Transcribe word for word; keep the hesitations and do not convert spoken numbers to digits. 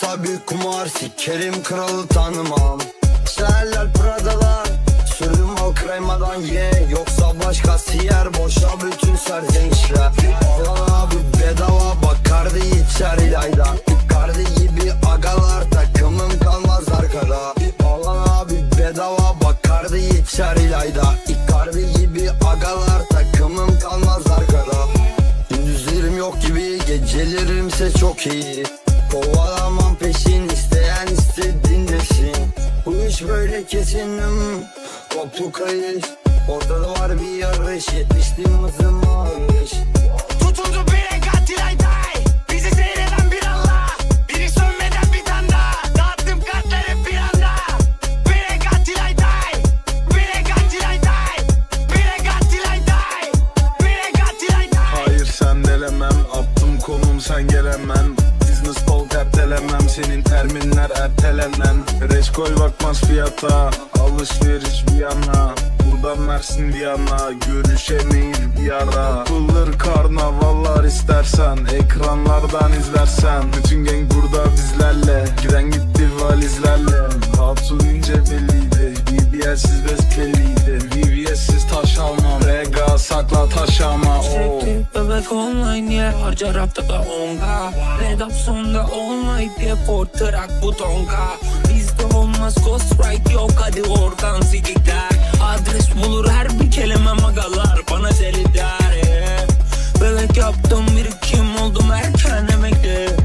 Valla büyük kumar, sikerim kralı tanımam. Şeller Prada'lar, sürdüm al kremadan ye. Yoksa başkası yer, boşa bütün serzenişler. Valla abi bedava, bak kardi içer ilayda. Kardi gibi agalar, takımım kalmaz arkada. Valla abi bedava, bak kardi içer ilayda. Kardi gibi agalar, takımım kalmaz arkada. Gündüzlerim yok gibi, gecelerimse çok iyi. Kovalamam peşin, isteyen istediğin desin. Bu iş böyle kesinim, koptu kayış. Ortada var bir yarış, yetiştim hızım ağırış. Tutuldu bir katil ayday, bizi seyreden bir Allah. Biri sönmeden bir tane daha, dağıttım kartları bir anda. Bir katil ayday, bir katil ayday, bir katil ayday, bir katil ayday. Hayır sen delemem, attım konum sen gelemem. Business talk ertelemem, senin terminler ertelenen. Reçkol bakmaz fiyata, alışveriş bir yana. Buradan Mersin bir yana, görüşemeyiz bir ara. Pullar karnavallar istersen, ekranlardan izlersen. Bütün gang burada bizlerle, giren gitti valizlerle. Hatun ince belliydi, B B S'siz besbelliydi. B B S'siz taş almam, rega sakla taş ama. Sürekli bebek online yer, harcar haftada onga. Red up sonda olmayıp depor trak butonga. Bizde olmaz ghost right, yok hadi oradan zigigler. Adres bulur her bir kelime magalar, bana deli der yeah. Bebek yaptım birikim oldum erken emekli.